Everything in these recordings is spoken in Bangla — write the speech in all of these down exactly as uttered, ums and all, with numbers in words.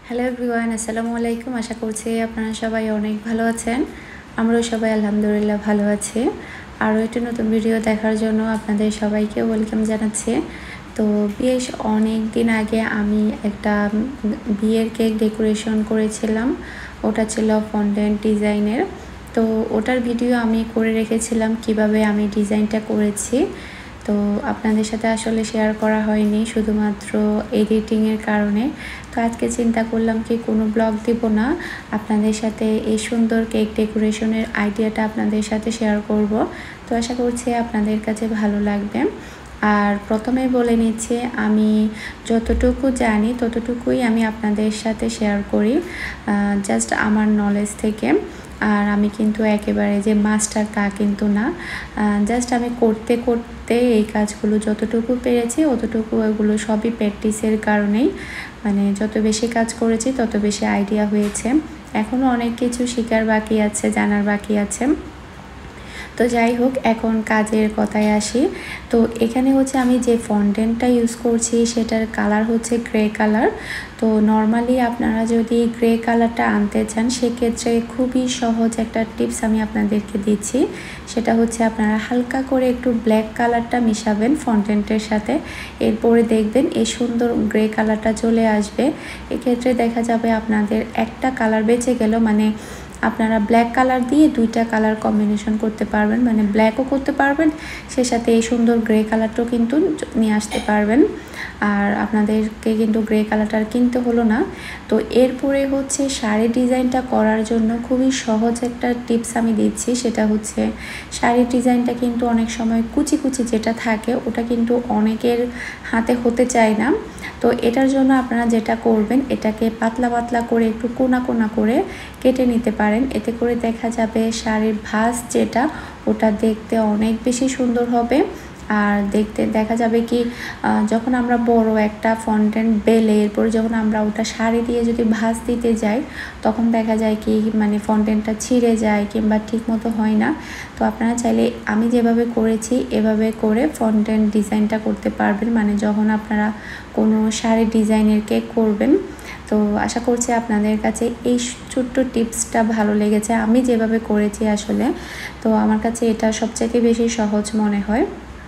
হ্যালো এভরিওয়ান, আসসালামু আলাইকুম। আশা করছি আপনারা সবাই অনেক ভালো আছেন। আমরাও সবাই আলহামদুলিল্লাহ ভালো আছি। আরও একটি নতুন ভিডিও দেখার জন্য আপনাদের সবাইকে ওয়েলকাম জানাচ্ছি। তো বেশ অনেক দিন আগে আমি একটা বিয়ের কেক ডেকোরেশন করেছিলাম। ওটা ছিল ফন্ডেন্ট ডিজাইনের। তো ওটার ভিডিও আমি করে রেখেছিলাম কিভাবে আমি ডিজাইনটা করেছি। তো আপনাদের সাথে আসলে শেয়ার করা হয়নি শুধুমাত্র এডিটিংয়ের কারণে। তো আজকে চিন্তা করলাম কি কোনো ব্লগ দিব না, আপনাদের সাথে এই সুন্দর কেক ডেকোরেশনের আইডিয়াটা আপনাদের সাথে শেয়ার করব। তো আশা করছি আপনাদের কাছে ভালো লাগবে। আর প্রথমেই বলে নিচ্ছি, আমি যতটুকু জানি ততটুকুই আমি আপনাদের সাথে শেয়ার করি, জাস্ট আমার নলেজ থেকে। আর আমি কিন্তু একেবারে যে মাস্টার তা কিন্তু না, জাস্ট আমি করতে করতে এই কাজগুলো যতটুকু পেরেছি অতটুকু এগুলো সবই প্র্যাকটিসের কারণেই, মানে যত বেশি কাজ করেছি তত বেশি আইডিয়া হয়েছে। এখনও অনেক কিছু শেখার বাকি আছে, জানার বাকি আছে। তো যাই হোক, এখন কাজের কথায় আসি। তো এখানে হচ্ছে আমি যে ফন্ডেন্টটা ইউজ করছি সেটার কালার হচ্ছে গ্রে কালার। তো নর্মালি আপনারা যদি গ্রে কালারটা আনতে চান সেক্ষেত্রে খুবই সহজ একটা টিপস আমি আপনাদেরকে দিচ্ছি। সেটা হচ্ছে আপনারা হালকা করে একটু ব্ল্যাক কালারটা মিশাবেন ফন্ডেন্টের সাথে, এরপরে দেখবেন এই সুন্দর গ্রে কালারটা চলে আসবে। এক্ষেত্রে দেখা যাবে আপনাদের একটা কালার বেঁচে গেল, মানে আপনারা ব্ল্যাক কালার দিয়ে দুইটা কালার কম্বিনেশন করতে পারবেন, মানে ব্ল্যাকও করতে পারবেন, সে সাথে এই সুন্দর গ্রে কালারটাও কিন্তু নিয়ে আসতে পারবেন। আর আপনাদেরকে কিন্তু গ্রে কালারটা কিনতে হলো না। তো এরপরে হচ্ছে শাড়ি ডিজাইনটা করার জন্য খুবই সহজ একটা টিপস আমি দিচ্ছি। সেটা হচ্ছে শাড়ির ডিজাইনটা কিন্তু অনেক সময় কুচি কুচি যেটা থাকে ওটা কিন্তু অনেকের হাতে হতে চায় না। তো এটার জন্য আপনারা যেটা করবেন, এটাকে পাতলা পাতলা করে একটু কোনা কোনা করে কেটে নিতে পারেন। এতে করে দেখা যাবে শাড়ির ভাঁজ যেটা ওটা দেখতে অনেক বেশি সুন্দর হবে। আর দেখতে দেখা যাবে কি যখন আমরা বড় একটা ফন্ডেন্ট বেলে এরপরে যখন আমরা ওটা শাড়ি দিয়ে যদি ভাঁজ দিতে যাই তখন দেখা যায় কি মানে ফন্ডেন্টটা ছিঁড়ে যায় কিংবা ঠিক মতো হয় না। তো আপনারা চাইলে আমি যেভাবে করেছি এভাবে করে ফন্ডেন্ট ডিজাইনটা করতে পারবেন, মানে যখন আপনারা কোনো শাড়ি ডিজাইনের কেক করবেন। তো আশা করছি আপনাদের কাছে এই ছোট্ট টিপসটা ভালো লেগেছে, আমি যেভাবে করেছি আসলে। তো আমার কাছে এটা সবচেয়ে বেশি সহজ মনে হয়।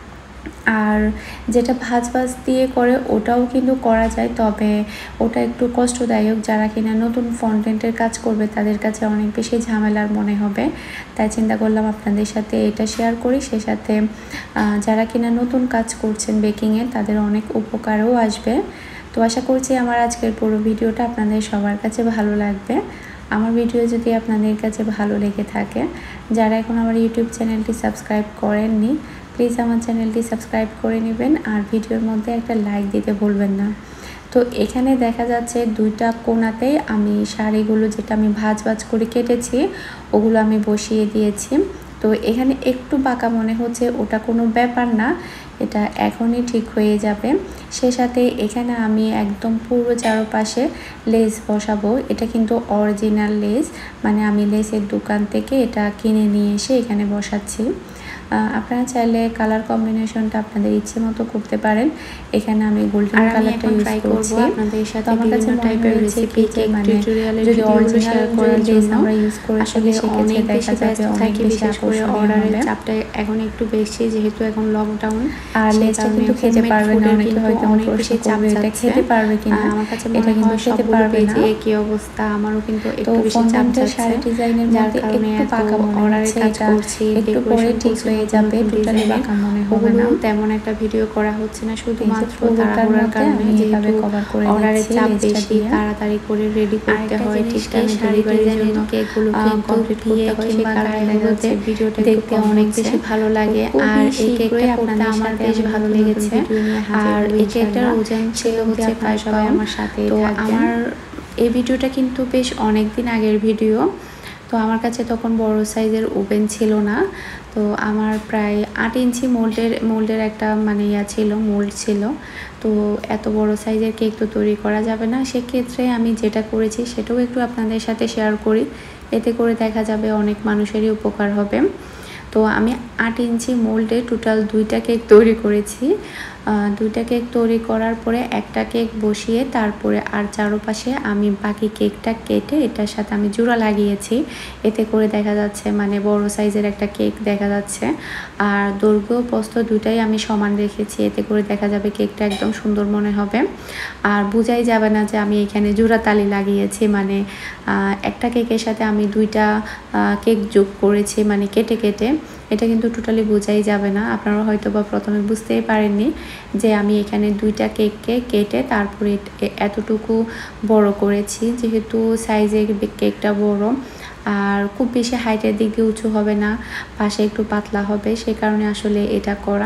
আর যেটা ভাঁজ ভাঁজ দিয়ে করে ওটাও কিন্তু করা যায়, তবে ওটা একটু কষ্টদায়ক। যারা কিনা নতুন ফন্ডেন্টের কাজ করবে তাদের কাছে অনেক বেশি ঝামেলার মনে হবে, তাই চিন্তা করলাম আপনাদের সাথে এটা শেয়ার করি। সে সাথে যারা কিনা নতুন কাজ করছেন বেকিংয়ে তাদের অনেক উপকারও আসবে। তো আশা করছি আমার আজকের পুরো ভিডিওটা আপনাদের সবার কাছে ভালো লাগবে। আমার ভিডিও যদি আপনাদের কাছে ভালো লেগে থাকে, যারা এখন আমার ইউটিউব চ্যানেলটি সাবস্ক্রাইব করেননি প্লিজ আমার চ্যানেলটি সাবস্ক্রাইব করে নেবেন, আর ভিডিওর মধ্যে একটা লাইক দিতে ভুলবেন না। তো এখানে দেখা যাচ্ছে দুইটা কোণাতেই আমি শাড়িগুলো যেটা আমি ভাঁজ ভাঁজ করে কেটেছি ওগুলো আমি বসিয়ে দিয়েছি। তো এখানে একটু বাঁকা মনে হচ্ছে, ওটা কোনো ব্যাপার না, এটা এখনই ঠিক হয়ে যাবে। সে সাথে এখানে আমি একদম পুরো চারপাশে লেস বসাবো। এটা কিন্তু অরিজিনাল লেস, মানে আমি লেসের দোকান থেকে এটা কিনে নিয়ে এসে এখানে বসাচ্ছি। আপনারা চাইলে কালার কম্বিনেশনটা আপনাদের ইচ্ছে মতো করতে পারেন। এখানে আমি গোল্ডেন কালারটা ইউজ করছি। আপনাদের সাথে আমার কাছে টাইপের রেসিপি মানে যদি অরিজিনাল করার লেস আমরা ইউজ করে আসলে সেক্ষেত্রে দেখা যাবে অনেক বেশি আকর্ষণীয় অর্ডারের চাপটা এখন একটু বেশি, যেহেতু এখন লকডাউন। আর লেসটা কিন্তু খেতে পারবে না, অনেকে হয়তো অনেক বেশি চাপ এটা খেতে পারবে কিনা, আমার কাছে এটা কিন্তু খেতে পারবে না। কি অবস্থা, আমারও কিন্তু একটু বেশি চাপ যাচ্ছে শাড়ি ডিজাইনের মধ্যে একটু পাকা অর্ডারের কাজ করছি, একটু পরে ঠিক হয়ে যাবে। টোটালি বাঁকা মনে হবে না, তেমন একটা ভিডিও করা হচ্ছে না শুধুমাত্র তাড়াহুড়োর কারণে, যেভাবে কভার করে অর্ডারের চাপ বেশি, তাড়াতাড়ি করে রেডি করতে হয়। ঠিক টাইমে ডেলিভারির জন্য কেকগুলো কমপ্লিট করতে হয়, সেই কারণে হচ্ছে ভিডিওটা দেখতে অনেক বেশি ভালো লাগে। আর এই কেকটা আপনাদের আমার বেশ ভালো লেগেছে। আর এই কেকটার ওজন ছিল হচ্ছে প্রায় সবাই আমার সাথে। তো আমার এই ভিডিওটা কিন্তু বেশ অনেক দিন আগের ভিডিও। তো আমার কাছে তখন বড় সাইজের ওভেন ছিল না। তো আমার প্রায় আট ইঞ্চি মোল্ডের মোল্ডের একটা মানে ইয়া ছিল, মোল্ড ছিল। তো এত বড় সাইজের কেক তো তৈরি করা যাবে না, সেক্ষেত্রে আমি যেটা করেছি সেটাও একটু আপনাদের সাথে শেয়ার করি, এতে করে দেখা যাবে অনেক মানুষেরই উপকার হবে। তো আমি আট ইঞ্চি মোল্ডে টোটাল দুইটা কেক তৈরি করেছি। দুইটা কেক তৈরি করার পরে একটা কেক বসিয়ে তারপরে আর চারপাশে আমি বাকি কেকটা কেটে এটার সাথে আমি জোড়া লাগিয়েছি। এতে করে দেখা যাচ্ছে মানে বড় সাইজের একটা কেক দেখা যাচ্ছে। আর দৈর্ঘ্য প্রস্থ দুটাই আমি সমান রেখেছি, এতে করে দেখা যাবে কেকটা একদম সুন্দর মনে হবে। আর বোঝাই যাবে না যে আমি এখানে জোড়া তালি লাগিয়েছি, মানে একটা কেকের সাথে আমি দুইটা কেক যোগ করেছি মানে কেটে কেটে, এটা কিন্তু টোটালি বোঝাই যাবে না। আপনারা হয়তো বা প্রথমে বুঝতেই পারেননি যে আমি এখানে দুইটা কেককে কেটে তারপরে এতটুকু বড় করেছি, যেহেতু সাইজে কেকটা বড় আর খুব বেশি হাইটের দিকে উঁচু হবে না, পাশে একটু পাতলা হবে, সে কারণে আসলে এটা করা।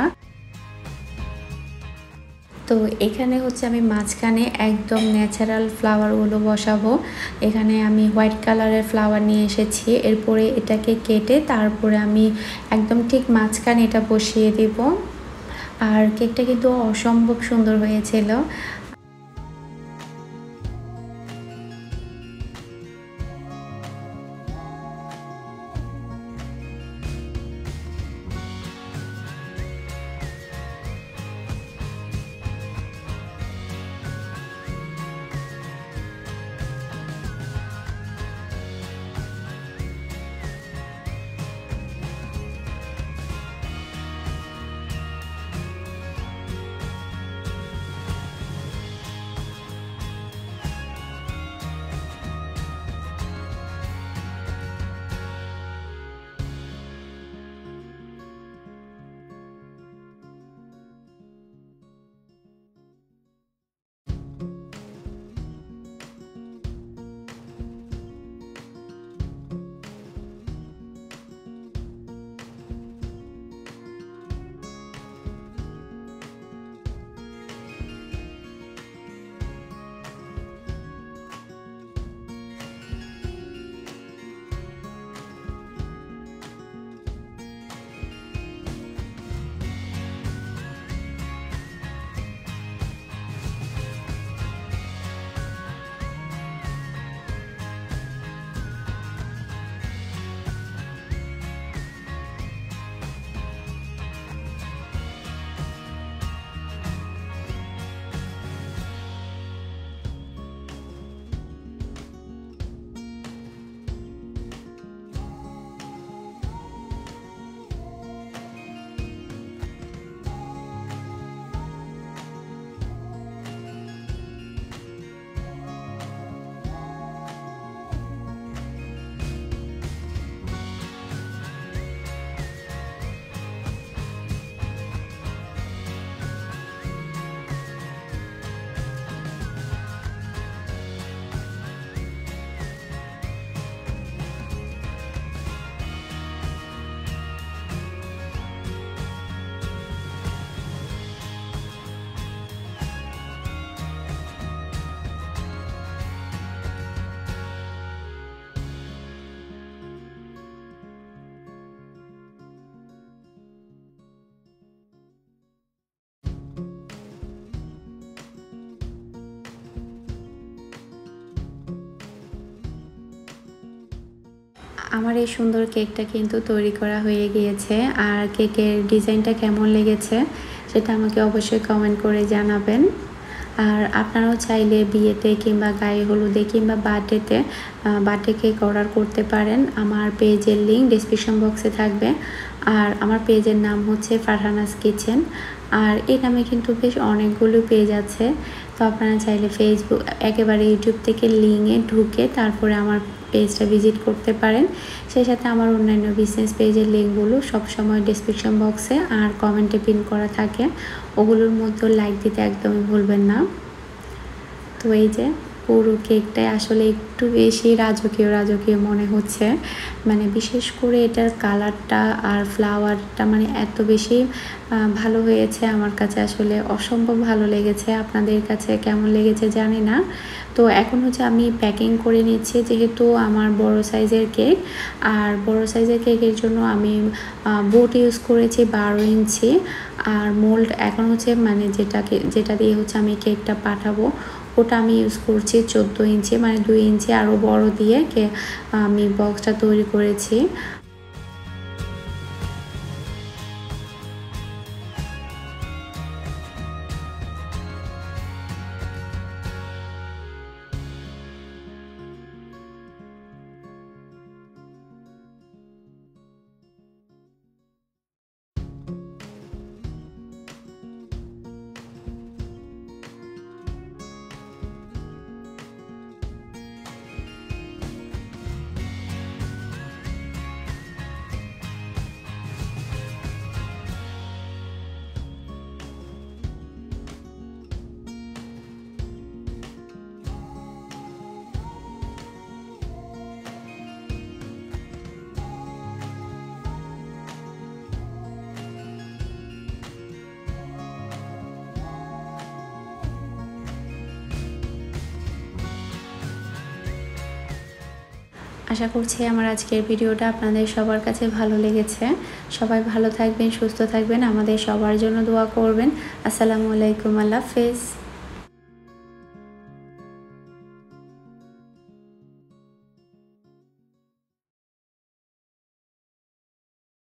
তো এখানে হচ্ছে আমি মাঝখানে একদম ন্যাচারাল ফ্লাওয়ারগুলো বসাবো। এখানে আমি হোয়াইট কালারের ফ্লাওয়ার নিয়ে এসেছি, এরপরে এটাকে কেটে তারপরে আমি একদম ঠিক মাঝখানে এটা বসিয়ে দেব। আর কেকটা কিন্তু অসম্ভব সুন্দর হয়েছিল। আমার এই সুন্দর কেকটা কিন্তু তৈরি করা হয়ে গিয়েছে। আর কেকের ডিজাইনটা কেমন লেগেছে সেটা আমাকে অবশ্যই কমেন্ট করে জানাবেন। আর আপনারাও চাইলে বিয়েতে কিংবা গায়ে হলুদে কিংবা বার্থডেতে বার্থডে কেক অর্ডার করতে পারেন। আমার পেজের লিঙ্ক ডেসক্রিপশন বক্সে থাকবে। আর আমার পেজের নাম হচ্ছে ফারহানাস কিচেন। আর এই নামে কিন্তু বেশ অনেকগুলো পেজ আছে, তো আপনারা চাইলে ফেসবুক একেবারে ইউটিউব থেকে লিঙ্কে ঢুকে তারপরে আমার পেজটা ভিজিট করতে পারেন। সেই সাথে আমার অন্যান্য বিজনেস পেজের লিঙ্কগুলো সবসময় ডেসক্রিপশন বক্সে আর কমেন্টে পিন করা থাকে, ওগুলোর মধ্যে লাইক দিতে একদমই ভুলবেন না। তো এই যে পুরো কেকটাই আসলে একটু বেশি রাজকীয় রাজকীয় মনে হচ্ছে, মানে বিশেষ করে এটার কালারটা আর ফ্লাওয়ারটা মানে এত বেশি ভালো হয়েছে, আমার কাছে আসলে অসম্ভব ভালো লেগেছে। আপনাদের কাছে কেমন লেগেছে জানি না। তো এখন হচ্ছে আমি প্যাকিং করে নিচ্ছি, যেহেতু আমার বড় সাইজের কেক, আর বড় সাইজের কেকের জন্য আমি বোট ইউজ করেছি বারো ইঞ্চি। আর মোল্ড এখন হচ্ছে মানে যেটাকে যেটা দিয়ে হচ্ছে আমি কেকটা পাঠাবো ওটা আমি ইউজ করছি চোদ্দো ইঞ্চি, মানে দুই ইঞ্চি আরও বড় দিয়ে আমি বক্সটা তৈরি করেছি। আশা করছি আমার আজকের ভিডিওটা আপনাদের সবার কাছে ভালো লেগেছে। সবাই ভালো থাকবেন, সুস্থ থাকবেন, আমাদের সবার জন্য দোয়া করবেন। আসসালামু আলাইকুম, আল্লাহ হাফেজ।